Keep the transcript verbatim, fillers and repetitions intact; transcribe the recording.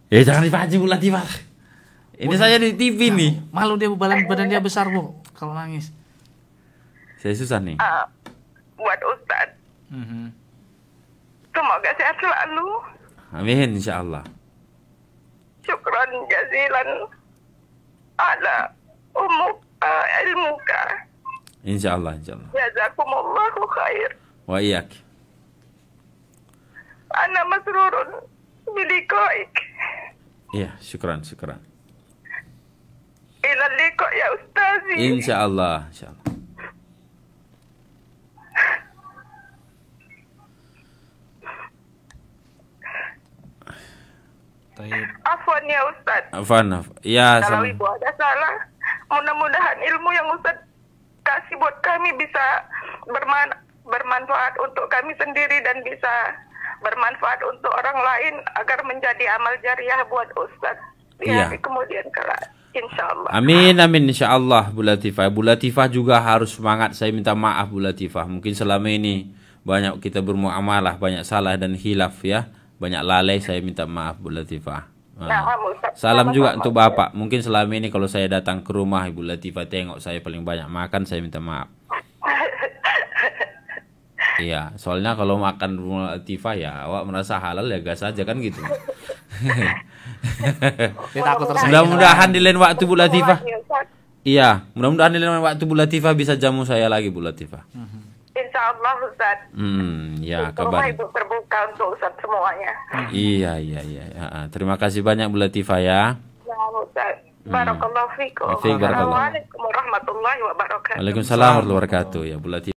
Eh jangan dipancing Bu Latifah. Ini saya di T V nih. Malu dia, badan badan dia besar Bu kalau nangis. Saya susah nih. Uh, buat Ustadz. Mm-hmm. Semoga sehat selalu. Amin insyaallah. Syukran jazilan ala umuk uh, ilmuka. Insyaallah insyaallah. Jazakumullahu khair. Wa iyyak. Ana masrurun biliqaik. Iya, syukran syukran. Ila liqa ya Ustazi. Insyaallah insyaallah. Afwan ya Ustaz. Afwan, af- ya Kalau sama. ibu ada salah, mudah-mudahan ilmu yang Ustaz kasih buat kami bisa berman bermanfaat untuk kami sendiri dan bisa bermanfaat untuk orang lain agar menjadi amal jariah buat Ustaz di Iya. hari kemudian kelak. Insyaallah. Amin amin insyaallah Bu Latifah. Bu Latifah juga harus semangat. Saya minta maaf Bu Latifah. Mungkin selama ini banyak kita bermuamalah, banyak salah dan hilaf ya. Banyak lalai, saya minta maaf Bu Latifah. Nah, Nah, Ustaz, salam juga sama-sama. untuk Bapak. Mungkin selama ini kalau saya datang ke rumah Ibu Latifah tengok saya paling banyak makan, saya minta maaf. Iya, soalnya kalau makan Bu Latifah ya awak merasa halal ya gas aja kan gitu. Dia takut tersaingi. Mudah-mudahan di lain waktu Bu Latifah. Ya, Ustaz. Iya, mudah-mudahan di lain waktu Bu Latifah bisa jamu saya lagi Bu Latifah. Insyaallah Ustaz. Hmm, ya Rumah kabar. ibu terbuka untuk Ustaz semuanya. Iya, iya, iya. Ya, terima kasih banyak Bu Latifah ya. Ya Ustaz. Barakallahu fikum. Fiik, barakallah. Assalamualaikum warahmatullahi wabarakatuh. Waalaikumsalam warahmatullahi wabarakatuh ya Bu Latifah.